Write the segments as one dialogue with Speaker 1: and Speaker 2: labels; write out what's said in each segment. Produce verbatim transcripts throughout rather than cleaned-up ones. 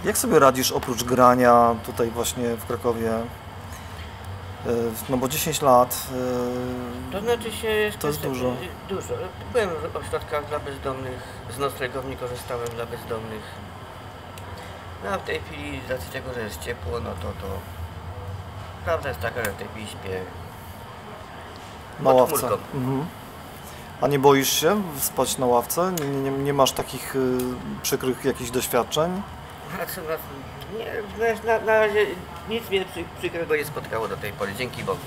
Speaker 1: Jak sobie radzisz oprócz grania tutaj właśnie w Krakowie? No bo dziesięć lat...
Speaker 2: To znaczy się...
Speaker 1: To jest dużo.
Speaker 2: Dużo. Byłem w ośrodkach dla bezdomnych, z noclegowni korzystałem dla bezdomnych. No a w tej chwili z racji tego, że jest ciepło, no to to... Prawda jest taka, że w tej chwili śpię
Speaker 1: na ławce. Mhm. A nie boisz się spać na ławce? Nie, nie, nie masz takich y, przykrych jakichś doświadczeń?
Speaker 2: Znaczy, nie, na, na razie nic mnie przy, przykrego nie spotkało do tej pory, dzięki Bogu.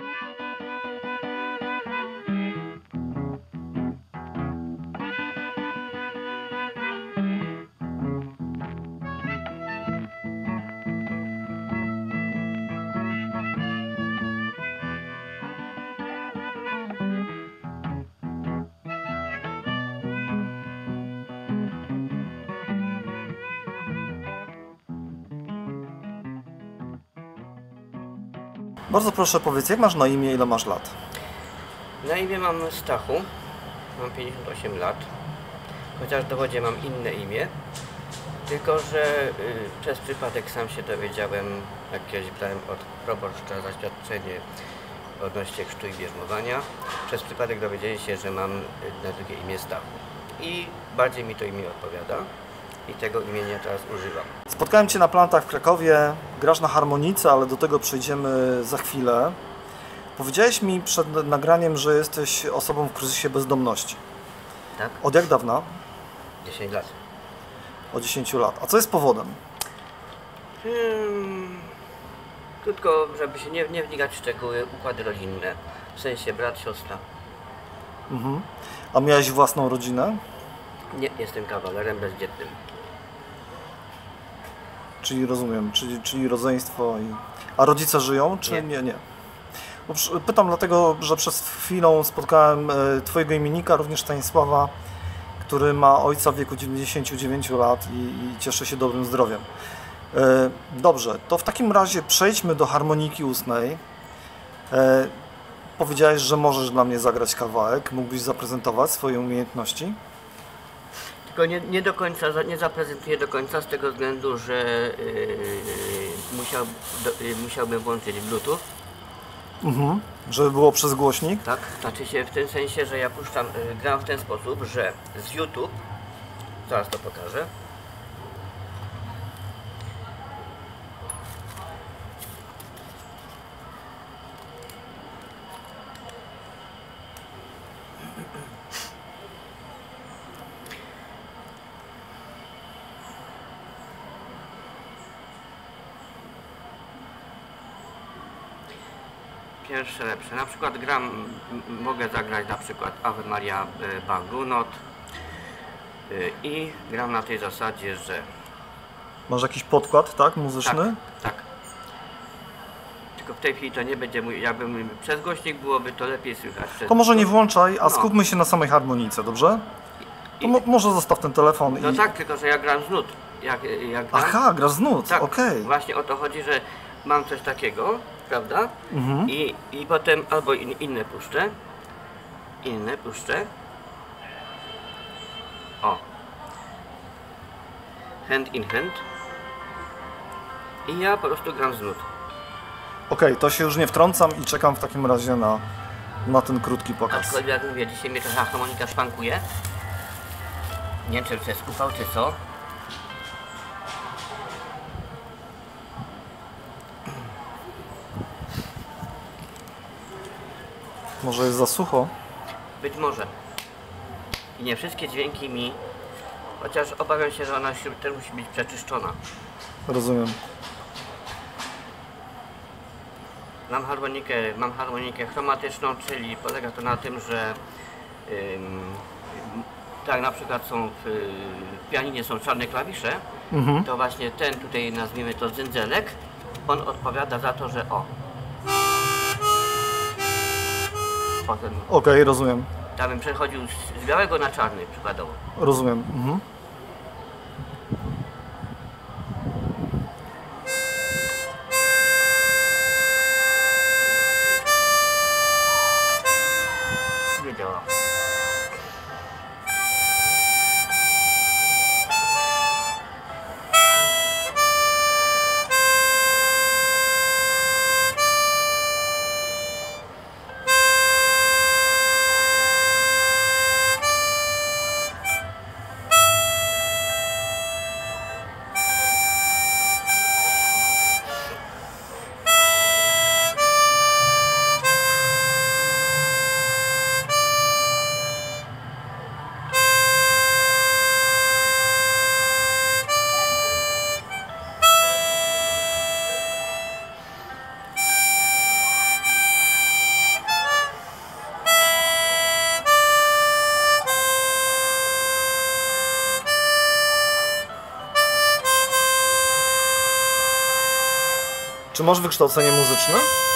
Speaker 1: Bardzo proszę powiedz, jak masz na imię, ile masz lat?
Speaker 2: Na imię mam Stachu, mam pięćdziesiąt osiem lat, chociaż w dowodzie mam inne imię, tylko że y, przez przypadek sam się dowiedziałem, jak kiedyś brałem od proboszcza zaświadczenie odnośnie chrztu i bierzmowania, przez przypadek dowiedzieli się, że mam na drugie imię Stachu i bardziej mi to imię odpowiada i tego imienia teraz używam.
Speaker 1: Spotkałem Cię na plantach w Krakowie, grasz na harmonice, ale do tego przejdziemy za chwilę. Powiedziałeś mi przed nagraniem, że jesteś osobą w kryzysie bezdomności.
Speaker 2: Tak?
Speaker 1: Od jak dawna?
Speaker 2: dziesięć lat.
Speaker 1: Od dziesięciu lat. A co jest powodem?
Speaker 2: Hmm, krótko, żeby się nie, nie wnikać w szczegóły, układy rodzinne, w sensie brat, siostra.
Speaker 1: Mhm. A miałeś własną rodzinę?
Speaker 2: Nie, jestem kawalerem bezdzietnym.
Speaker 1: Czyli rozumiem, czyli, czyli rodzeństwo i... A rodzice żyją, czy nie?
Speaker 2: Nie.
Speaker 1: Nie, nie. Bo pytam dlatego, że przez chwilę spotkałem Twojego imiennika, również Stanisława, który ma ojca w wieku dziewięćdziesięciu dziewięciu lat i, i cieszy się dobrym zdrowiem. Dobrze, to w takim razie przejdźmy do harmoniki ustnej. Powiedziałeś, że możesz dla mnie zagrać kawałek. Mógłbyś zaprezentować swoje umiejętności?
Speaker 2: Tylko nie, nie do końca, nie zaprezentuję do końca z tego względu, że yy, musiał, do, yy, musiałbym włączyć Bluetooth.
Speaker 1: Mhm. Żeby było przez głośnik?
Speaker 2: Tak, znaczy się w tym sensie, że ja puszczam, yy, gram w ten sposób, że z YouTube, zaraz to pokażę. Pierwsze lepsze. Na przykład gram, mogę zagrać na przykład Ave Maria Bangunot i gram na tej zasadzie, że...
Speaker 1: Masz jakiś podkład, tak? Muzyczny?
Speaker 2: Tak, tak. Tylko w tej chwili to nie będzie mój, jakbym przez głośnik byłoby to lepiej słychać.
Speaker 1: To może nie włączaj, a skupmy się na samej harmonice, dobrze? To
Speaker 2: I...
Speaker 1: mo może zostaw ten telefon
Speaker 2: No
Speaker 1: i...
Speaker 2: tak, tylko że ja gram z nut. Jak, jak gram...
Speaker 1: Aha, grasz z nut,
Speaker 2: tak,
Speaker 1: okej. Okay.
Speaker 2: Właśnie o to chodzi, że mam coś takiego, prawda?
Speaker 1: Mhm.
Speaker 2: I, I potem albo in, inne puszczę, inne puszczę. O. Hand in hand. I ja po prostu gram z nut.
Speaker 1: Okej, okay, to się już nie wtrącam i czekam w takim razie na, na ten krótki pokaz.
Speaker 2: Aczkolwiek jak mówię, dzisiaj mnie trochę harmonika szwankuje. Nie wiem, czy to jest upał, czy co.
Speaker 1: Może jest za sucho?
Speaker 2: Być może. I nie wszystkie dźwięki mi... Chociaż obawiam się, że ona też musi być przeczyszczona.
Speaker 1: Rozumiem.
Speaker 2: Mam harmonikę, mam harmonikę chromatyczną, czyli polega to na tym, że ym, tak na przykład są w, w pianinie są czarne klawisze, mhm. To właśnie ten tutaj, nazwijmy to dzyndzelek, on odpowiada za to, że o. Potem.
Speaker 1: Okej, okay, rozumiem.
Speaker 2: Tam bym przechodził z białego na czarny przykładowo.
Speaker 1: Rozumiem. Mhm.
Speaker 2: Nie działa.
Speaker 1: Czy masz wykształcenie muzyczne?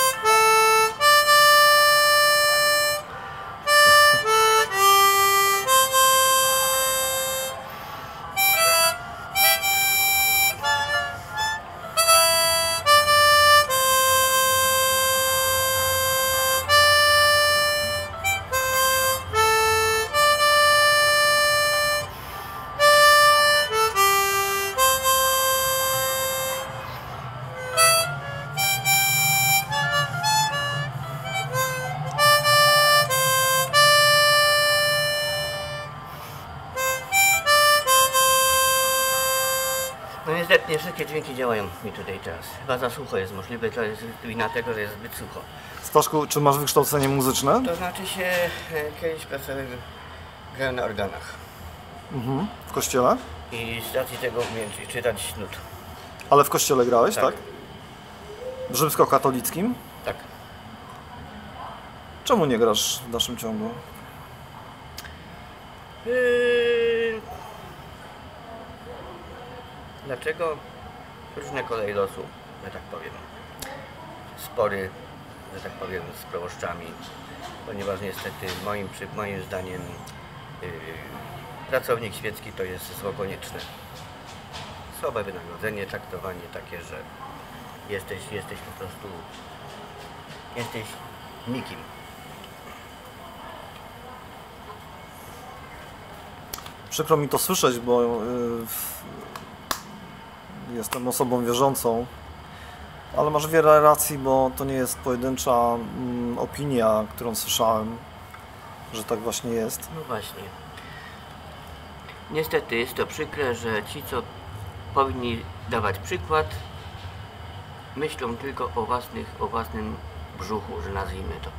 Speaker 2: No niestety nie wszystkie dźwięki działają mi tutaj teraz. Chyba za sucho jest możliwe, to jest wina tego, że jest zbyt sucho.
Speaker 1: Staszku, czy masz wykształcenie muzyczne?
Speaker 2: To znaczy się e, kiedyś pracowałem, grałem na organach
Speaker 1: Mhm. W kościele?
Speaker 2: i z racji tego umiem czytać nut.
Speaker 1: Ale w kościele grałeś,
Speaker 2: Tak.
Speaker 1: tak? W rzymskokatolickim?
Speaker 2: Tak.
Speaker 1: Czemu nie grasz w dalszym ciągu?
Speaker 2: Yy... Dlaczego różne kolej losu, że tak powiem, spory, że tak powiem, z proboszczami, ponieważ niestety moim, przy- moim zdaniem yy, pracownik świecki to jest zło konieczne. Słabe wynagrodzenie, traktowanie takie, że jesteś, jesteś po prostu, jesteś nikim.
Speaker 1: Przykro mi to słyszeć, bo y, w- jestem osobą wierzącą, ale masz wiele racji, bo to nie jest pojedyncza mm, opinia, którą słyszałem, że tak właśnie jest.
Speaker 2: No właśnie. Niestety jest to przykre, że ci, co powinni dawać przykład, myślą tylko o własnych, o własnym brzuchu, że nazwijmy to.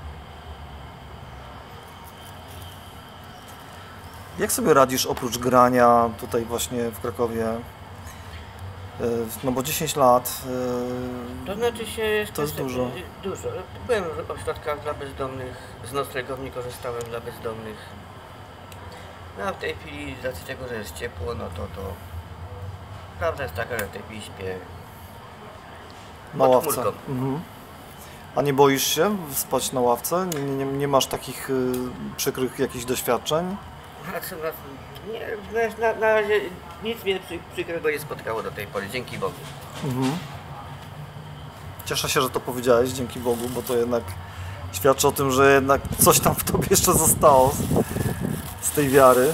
Speaker 1: Jak sobie radzisz oprócz grania tutaj właśnie w Krakowie? Y, No bo dziesięć lat, y,
Speaker 2: To znaczy się...
Speaker 1: To jest dużo.
Speaker 2: Dużo. Byłem w ośrodkach dla bezdomnych, z noclegowni korzystałem dla bezdomnych. No a w tej chwili, z racji tego, że jest ciepło, no to to... Prawda jest taka, że w tej chwili śpię
Speaker 1: na
Speaker 2: pod
Speaker 1: ławce.
Speaker 2: chmurką.
Speaker 1: Mhm. A nie boisz się spać na ławce? Nie, nie, nie masz takich y, przykrych jakichś doświadczeń?
Speaker 2: Znaczy, na, nie, na, na razie nic mnie przy, przykrego nie spotkało do tej pory, dzięki Bogu.
Speaker 1: Mhm. Cieszę się, że to powiedziałeś, dzięki Bogu, bo to jednak świadczy o tym, że jednak coś tam w tobie jeszcze zostało z, z tej wiary.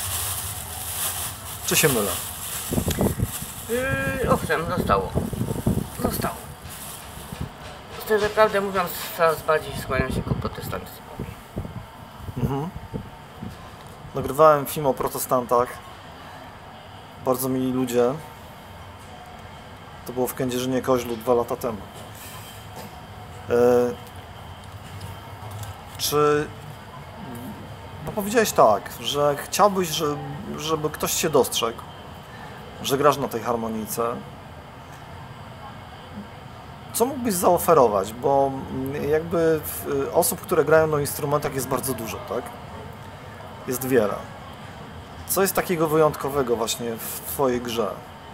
Speaker 1: Czy się mylę?
Speaker 2: Yy, owszem, zostało. Zostało. Szczerze prawdę mówiąc, coraz bardziej skłaniam się ku protestantyzmowi.
Speaker 1: Mhm. Nagrywałem film o protestantach. Bardzo mili ludzie. To było w Kędzierzynie-Koźlu dwa lata temu. E, czy... No powiedziałeś tak, że chciałbyś, żeby, żeby ktoś Cię dostrzegł, że grasz na tej harmonijce. Co mógłbyś zaoferować? Bo jakby w- osób, które grają na instrumentach jest bardzo dużo, tak? Jest wiele. Co jest takiego wyjątkowego właśnie w Twojej grze?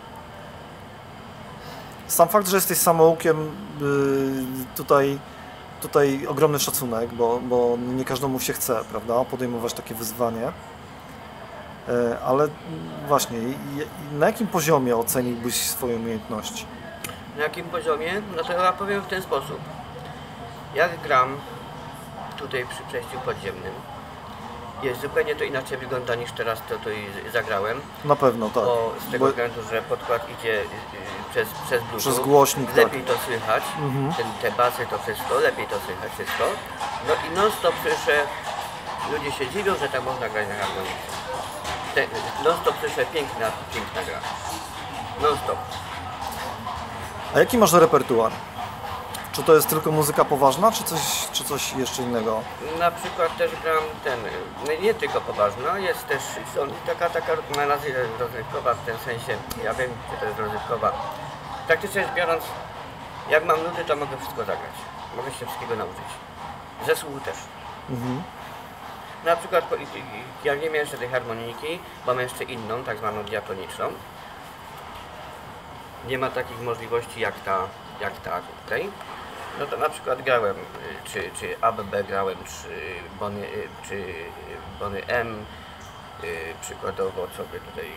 Speaker 1: Sam fakt, że jesteś samoukiem, yy, tutaj, tutaj ogromny szacunek, bo, bo nie każdemu się chce, prawda, podejmować takie wyzwanie. Yy, ale właśnie, i- i- na jakim poziomie oceniłbyś swoje umiejętności?
Speaker 2: Na jakim poziomie? No to ja powiem w ten sposób. Jak gram tutaj przy przejściu podziemnym, jest zupełnie to inaczej wygląda niż teraz to tutaj zagrałem,
Speaker 1: Na pewno, tak.
Speaker 2: bo z tego
Speaker 1: Bo
Speaker 2: względu, że podkład idzie y, y, przez, przez Bluetooth,
Speaker 1: przez głośnik, tak.
Speaker 2: lepiej to słychać,
Speaker 1: Mhm.
Speaker 2: ten, te basy to wszystko, lepiej to słychać wszystko. No i non stop słyszę, ludzie się dziwią, że tak można grać na harmonice. Te- Non stop słyszę piękna, piękna gra. Non stop.
Speaker 1: A jaki masz repertuar? Czy to jest tylko muzyka poważna, czy coś, czy coś jeszcze innego?
Speaker 2: Na przykład też gram ten, no nie tylko poważna, jest też są taka, taka na razie rozrywkowa w tym sensie, ja wiem, czy to jest rozrywkowa. Praktycznie rzecz biorąc, jak mam nuty, to mogę wszystko zagrać. Mogę się wszystkiego nauczyć. Ze słuchu też.
Speaker 1: Mhm.
Speaker 2: Na przykład, po- ja nie miałem jeszcze tej harmonijki, bo mam jeszcze inną, tak zwaną diatoniczną. nie ma takich możliwości jak ta, jak ta tutaj, no to na przykład grałem, czy, czy A B B grałem, czy Bony, czy Bony M, przykładowo sobie tutaj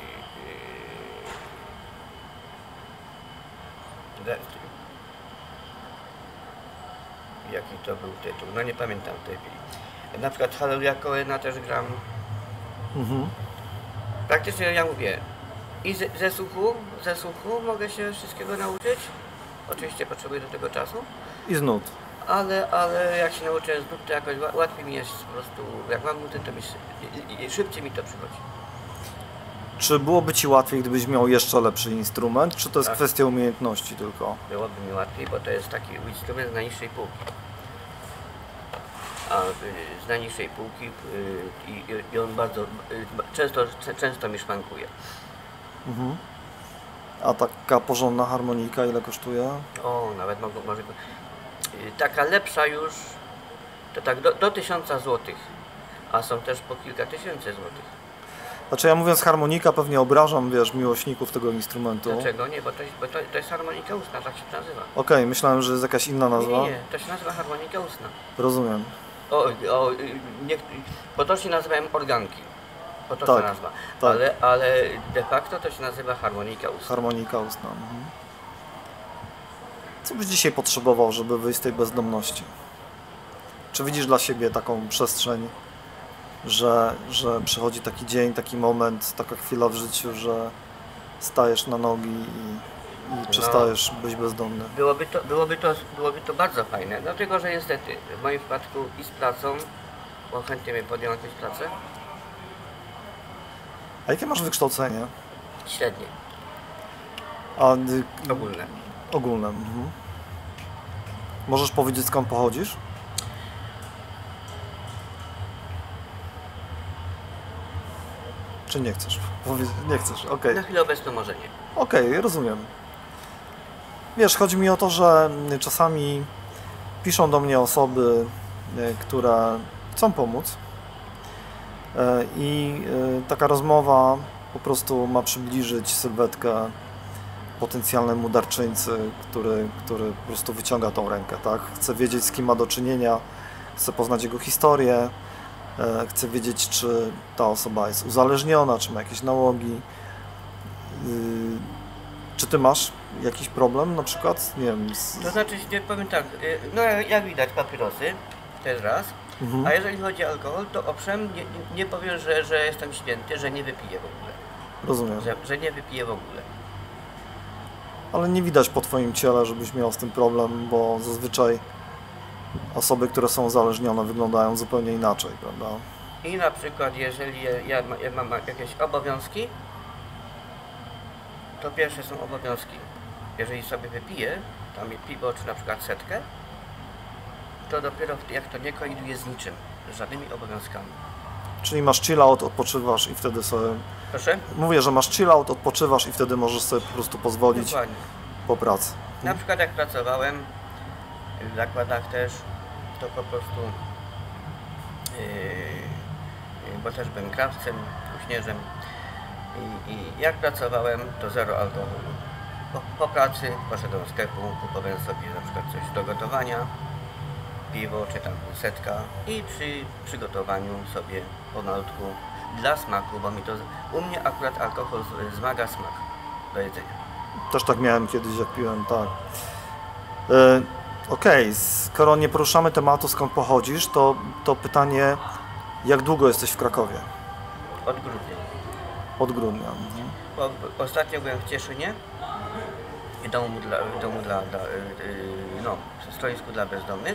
Speaker 2: jaki to był tytuł, no nie pamiętam w tej chwili. Na przykład Halleluja Cohena też gram.
Speaker 1: Mhm.
Speaker 2: Praktycznie ja mówię, i ze, ze słuchu, ze słuchu mogę się wszystkiego nauczyć. Oczywiście potrzebuję do tego czasu.
Speaker 1: I z nut.
Speaker 2: Ale, ale jak się nauczę z nut, to jakoś łatwiej mi jest po prostu, jak mam nuty, to mi, i, i szybciej mi to przychodzi.
Speaker 1: Czy byłoby Ci łatwiej, gdybyś miał jeszcze lepszy instrument, czy to jest
Speaker 2: Tak.
Speaker 1: kwestia umiejętności tylko?
Speaker 2: Byłoby mi łatwiej, bo to jest taki instrument z najniższej półki. A y, z najniższej półki y, i, i on bardzo, y, często, często mi szwankuje.
Speaker 1: Mhm. A taka porządna harmonika ile kosztuje?
Speaker 2: O, nawet mogą, może... y, Taka lepsza już, to tak do, do tysiąca złotych, a są też po kilka tysięcy złotych.
Speaker 1: Znaczy ja mówiąc harmonika pewnie obrażam, wiesz, miłośników tego instrumentu.
Speaker 2: Dlaczego? Nie, bo to jest, bo to, to jest harmonika ustna, tak się to nazywa.
Speaker 1: Okej, myślałem, że jest jakaś inna
Speaker 2: Nie,
Speaker 1: nazwa.
Speaker 2: nie, nie, to się nazywa harmonika ustna.
Speaker 1: Rozumiem.
Speaker 2: O, o, nie, potocznie nazywają organki. Potoczna
Speaker 1: Tak,
Speaker 2: nazwa.
Speaker 1: tak.
Speaker 2: Ale, ale de facto to się nazywa harmonika ustna.
Speaker 1: Harmonika ustna. Mhm. Co byś dzisiaj potrzebował, żeby wyjść z tej bezdomności? Czy widzisz dla siebie taką przestrzeń, że, że przychodzi taki dzień, taki moment, taka chwila w życiu, że stajesz na nogi i, i przestajesz być bezdomny?
Speaker 2: Byłoby to, byłoby, to, byłoby to bardzo fajne, dlatego że niestety w moim przypadku i z pracą, bo chętnie bym podjął jakąś pracę,
Speaker 1: A jakie masz wykształcenie?
Speaker 2: średnie,
Speaker 1: A, y,
Speaker 2: ogólne.
Speaker 1: ogólne. Mhm. Możesz powiedzieć, skąd pochodzisz? Czy nie chcesz? Powiedz, nie chcesz, okej.
Speaker 2: Na chwilę obecną może nie.
Speaker 1: Okej, rozumiem. Wiesz, chodzi mi o to, że czasami piszą do mnie osoby, e, które chcą pomóc e, i e, taka rozmowa po prostu ma przybliżyć sylwetkę potencjalnemu darczyńcy, który, który po prostu wyciąga tą rękę, tak? Chce wiedzieć, z kim ma do czynienia, chce poznać jego historię, e, chce wiedzieć, czy ta osoba jest uzależniona, czy ma jakieś nałogi. Y, Czy ty masz jakiś problem na przykład? Nie wiem. Z...
Speaker 2: To znaczy, nie, powiem tak, y, no jak widać papierosy, to jest raz,
Speaker 1: Mhm.
Speaker 2: a jeżeli chodzi o alkohol, to owszem, nie, nie powiem, że, że jestem święty, że nie wypiję w ogóle,
Speaker 1: Rozumiem.
Speaker 2: że, że nie wypiję w ogóle.
Speaker 1: Ale nie widać po twoim ciele, żebyś miał z tym problem, bo zazwyczaj osoby, które są uzależnione, wyglądają zupełnie inaczej, prawda?
Speaker 2: I na przykład, jeżeli ja, ja, ma- ja mam jakieś obowiązki, to pierwsze są obowiązki. Jeżeli sobie wypiję tam piwo, czy na przykład setkę, to dopiero jak to nie koliduje z niczym, z żadnymi obowiązkami.
Speaker 1: Czyli masz chill out, odpoczywasz i wtedy sobie...
Speaker 2: Proszę?
Speaker 1: Mówię, że masz chill out, odpoczywasz i wtedy możesz sobie po prostu pozwolić
Speaker 2: Dokładnie.
Speaker 1: po pracy.
Speaker 2: Na przykład jak pracowałem w zakładach też, to po prostu, yy, bo też byłem krawcem, kuśnierzem i, i jak pracowałem, to zero alkoholu. Po, po pracy poszedłem do sklepu, kupowałem sobie na przykład coś do gotowania, piwo czy tam setka i przy przygotowaniu sobie pomalutku dla smaku, bo mi to, u mnie akurat alkohol z- wzmaga smak do jedzenia.
Speaker 1: Też tak miałem kiedyś, jak piłem, tak. E, Okej, skoro nie poruszamy tematu, skąd pochodzisz, to, to pytanie, jak długo jesteś w Krakowie?
Speaker 2: Od grudnia.
Speaker 1: Od grudnia. Mhm.
Speaker 2: Bo ostatnio byłem w Cieszynie, w domu dla, w domu dla, dla yy, no, w schronisku dla bezdomnych.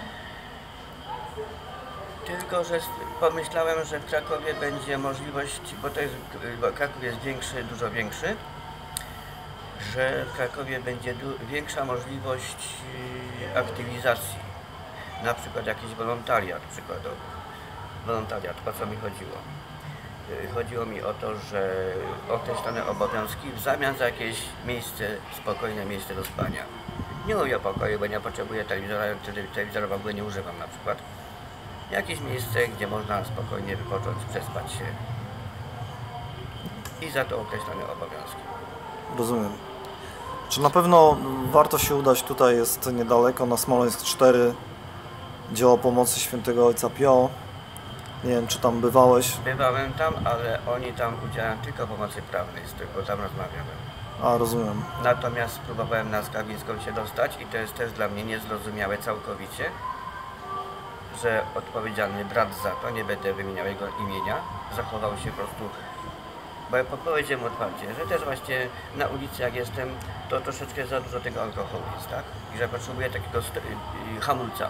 Speaker 2: Tylko, że s- pomyślałem, że w Krakowie będzie możliwość, bo to jest, bo Kraków jest większy, dużo większy, że w Krakowie będzie du- większa możliwość yy, aktywizacji. Na przykład jakiś wolontariat przykładowo. Wolontariat, o co mi chodziło? Yy, Chodziło mi o to, że określone obowiązki w zamian za jakieś miejsce, spokojne miejsce do spania. Nie mówię o pokoju, bo nie potrzebuję telewizora, wtedy telewizora w ogóle nie używam na przykład. Jakieś miejsce, gdzie można spokojnie wypocząć, przespać się. I za to określone obowiązki.
Speaker 1: Rozumiem. Czy na pewno warto się udać, tutaj jest niedaleko, na Smoleńsk cztery, dzieło pomocy świętego ojca Pio. Nie wiem, czy tam bywałeś.
Speaker 2: Bywałem tam, ale oni tam udzielają tylko pomocy prawnej, z tego tam rozmawiałem.
Speaker 1: A, rozumiem.
Speaker 2: Natomiast próbowałem na Skawińską się dostać i to jest też dla mnie niezrozumiałe całkowicie, że odpowiedzialny brat za to, nie będę wymieniał jego imienia, zachował się po prostu, bo ja powiedziałem otwarcie, że też właśnie na ulicy jak jestem, to troszeczkę za dużo tego alkoholu jest, tak? I że potrzebuję takiego hamulca.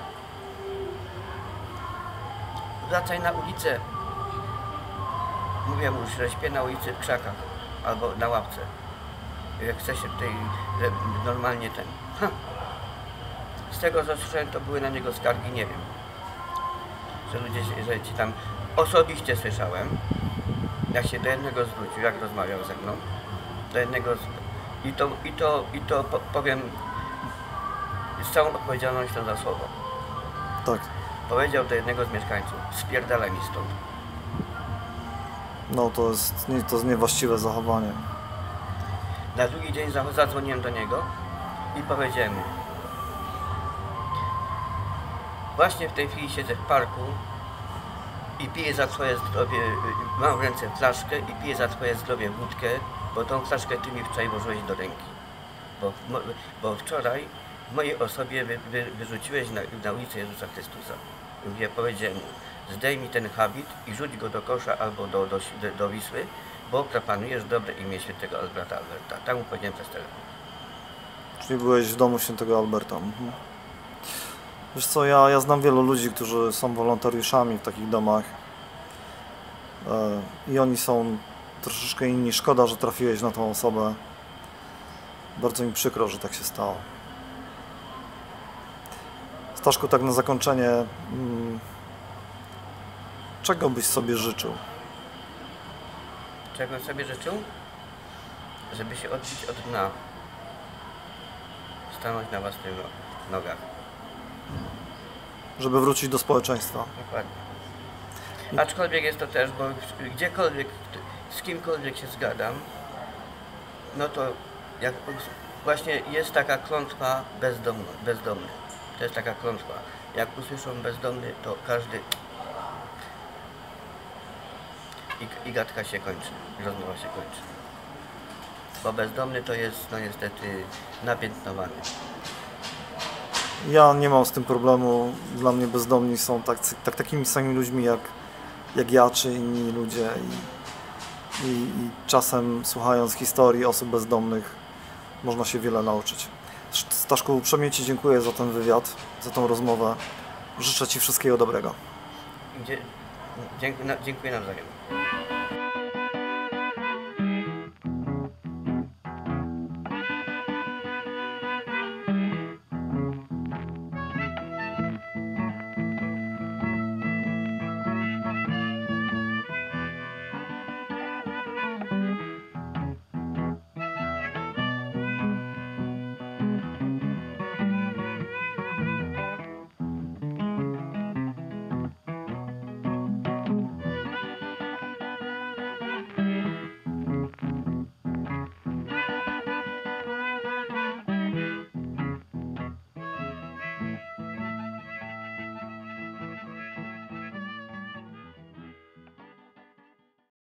Speaker 2: Wracaj na ulicę. Mówię mu, że śpię na ulicy w krzakach albo na ławce. Jak chce się tutaj normalnie ten. Ha. Z tego co słyszałem, to były na niego skargi, nie wiem. Że ludzie, że ci tam osobiście słyszałem, jak się do jednego zwrócił, jak rozmawiał ze mną, do jednego z... i to, i to, i to powiem z całą odpowiedzialnością za słowo.
Speaker 1: Tak.
Speaker 2: Powiedział do jednego z mieszkańców, spierdalaj mi stąd.
Speaker 1: No to jest, nie, to jest niewłaściwe zachowanie.
Speaker 2: Na drugi dzień zadzwoniłem do niego i powiedziałem mu, właśnie w tej chwili siedzę w parku i piję za twoje zdrowie, mam w ręce flaszkę i piję za twoje zdrowie wódkę, bo tą flaszkę ty mi wczoraj włożyłeś do ręki. Bo, bo wczoraj w mojej osobie wy, wy, wyrzuciłeś na, na ulicę Jezusa Chrystusa. Ja powiedziałem mu, zdejmij ten habit i rzuć go do kosza albo do, do, do, do Wisły, bo profanujesz dobre imię świętego Alberta Alberta. Tak mu powiedziałem przez telefon.
Speaker 1: Czyli byłeś w domu świętego Alberta. Mhm. Wiesz co, ja, ja znam wielu ludzi, którzy są wolontariuszami w takich domach e, i oni są troszeczkę inni. Szkoda, że trafiłeś na tą osobę. Bardzo mi przykro, że tak się stało. Staszku, tak na zakończenie, hmm, czego byś sobie życzył?
Speaker 2: Czego sobie życzył? Żeby się odbić od dna. Stanąć na własnych nogach.
Speaker 1: Żeby wrócić do społeczeństwa.
Speaker 2: Dokładnie. Aczkolwiek jest to też, bo gdziekolwiek, z kimkolwiek się zgadam, no to jak właśnie jest taka klątwa bezdomny, bezdomny. To jest taka klątwa. Jak usłyszą bezdomny, to każdy i, i gadka się kończy, i rozmowa się kończy. Bo bezdomny to jest, no niestety, napiętnowany.
Speaker 1: Ja nie mam z tym problemu. Dla mnie bezdomni są tak, tak, takimi samymi ludźmi jak, jak ja, czy inni ludzie. I, i, I czasem słuchając historii osób bezdomnych można się wiele nauczyć. Staszku, uprzejmie Ci dziękuję za ten wywiad, za tą rozmowę. Życzę Ci wszystkiego dobrego.
Speaker 2: Dziękuję nawzajem.